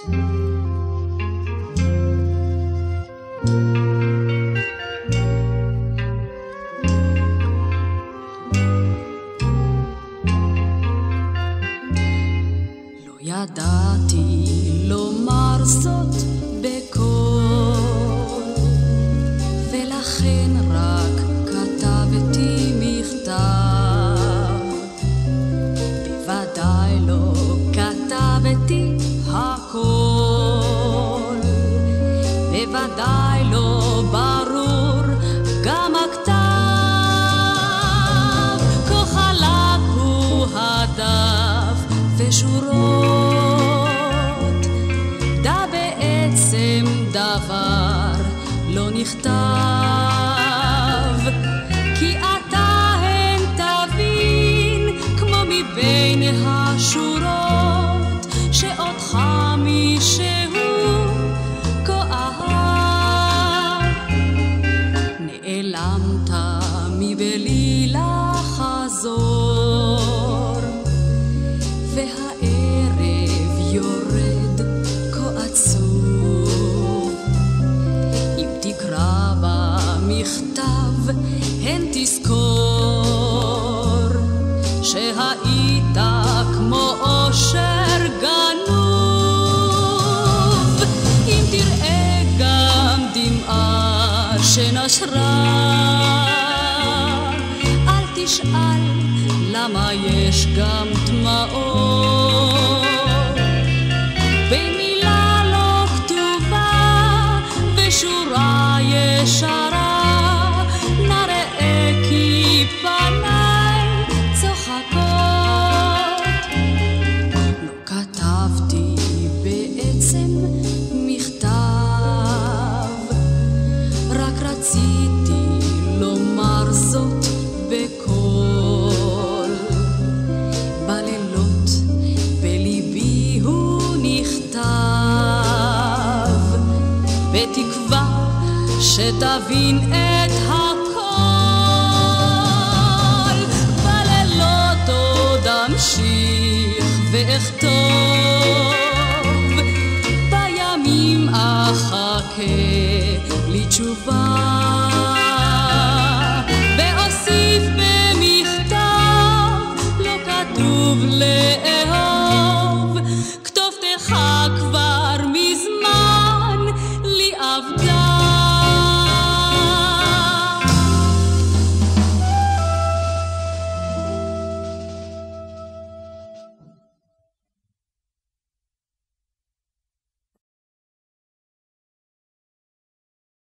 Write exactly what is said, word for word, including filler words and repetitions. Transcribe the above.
לא ידעתי לומר זאת בקול, ולכן רק כתבתי מכתב. בוודאי לא כתבתי הכל, בוודאי לא ברור גם הכתב. כה חלק הוא הדף ושורות, דה בעצם דבר לא נכתב. כי אתה הן תבין כמו מבין השורות, שאותך מישהו כה אהב. נעלמת מבלי לחזור, והערב יורד כה עצוב. אם תקרא במכתב הן תזכור שהיית כמו אושר גנוב. אם תראה גם דמעה שנשרה, אל תשאל למה יש גם דמעות. במילה לא כתובה ושורה ישרה, נראה כי פניי צוחקות. לא כתבתי בעצם מכתב, רק רציתי לומר זאת בקול. בלילות בליבי הוא נכתב, בתקווה שתבין את הכל. בלילות עוד אמשיך ואכתוב, בימים אחכה לי תשובה, ואוסיף במכתב לא כתוב לאהוב.